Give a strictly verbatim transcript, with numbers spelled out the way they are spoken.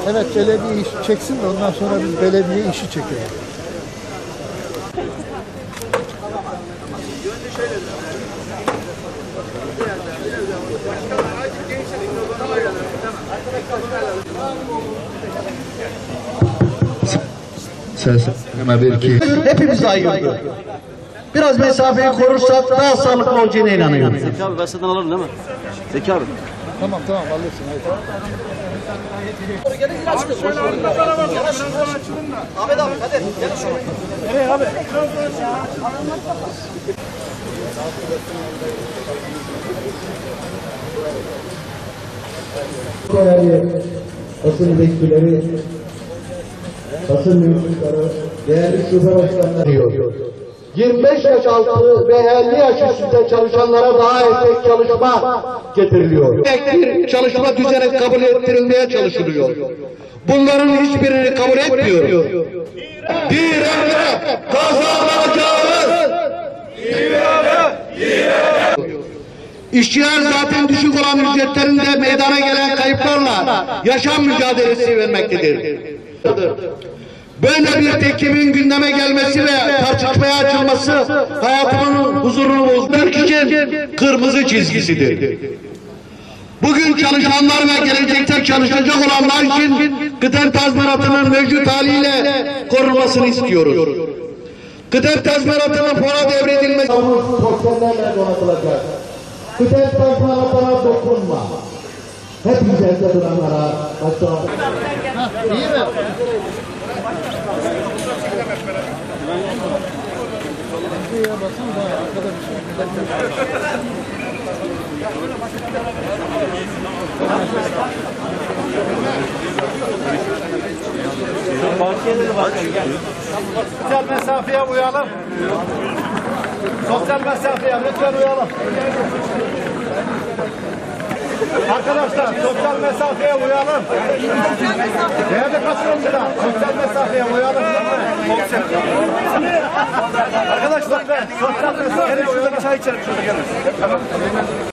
Evet, belediye iş çeksin de ondan sonra biz belediye işi çekelim. Ses hemen bir iki. Hepimiz ayırdı. Biraz mesafeyi korursak daha sağlıklı olacağına inanıyorum. Zeki abi gazeteden alalım değil mi? Zeki abi. Tamam tamam alırsın. Ahmet abi hadi. Gel şöyle. Nereye abi? Değerli basın bekçileri, basın mensupları, değerli şube başkanları diyor. yirmi beş yaş altı ve elli yaş üstünde çalışanlara daha esnek çalışma getiriliyor. Bir çalışma düzeni kabul ettirilmeye çalışılıyor. Bunların hiçbirini kabul etmiyor. Direne kazanacağız. İşçiler zaten düşük olan ücretlerinde meydana gelen kayıplarla yaşam mücadelesi vermektedir. Böyle bir teklifin gündeme gelmesi ve tartışmaya açılması hayatımın huzurunu bozdu. Türk için kırmızı çizgisidir. Bugün çalışanlar ve gelecekte çalışacak olanlar için kıdem tazminatının mevcut haliyle korunmasını istiyoruz. Kıdem tazminatının fona devredilmesi sosyallerle donatılacak. Kıdem tazminatına dokunma. Hepimiz elde duranlara başta. İyi mi? Sosyal mesafeye uyalım. Sosyal mesafeye lütfen uyalım. Arkadaşlar sosyal mesafeye uyalım. Değerli katılımcılar sosyal mesafeye uyalım. Arkadaşlar sosyal mesafeye uyalım. Çay içelim şurada gelin.